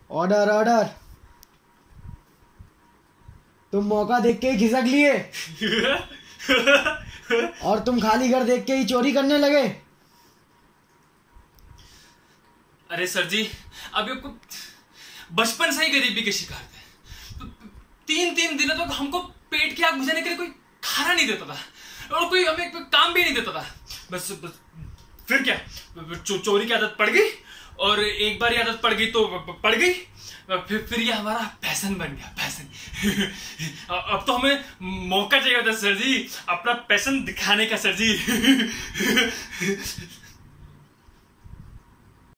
Order order. तुम मौका देख के ही खिसक लिए और तुम खाली घर देख के ही चोरी करने लगे। अरे सर जी, अभी आपको बचपन से ही गरीबी के शिकार थे। 3 दिनों तक हमको पेट की आग बुझाने के लिए कोई खाना नहीं देता था और कोई हमें कोई काम भी नहीं देता था। बस फिर क्या, चोरी की आदत पड़ गई और एक बार आदत पड़ गई तो पड़ गई। फिर ये हमारा पैशन बन गया, पैशन। अब तो हमें मौका चाहिए होता है सर जी, अपना पैशन दिखाने का सर जी।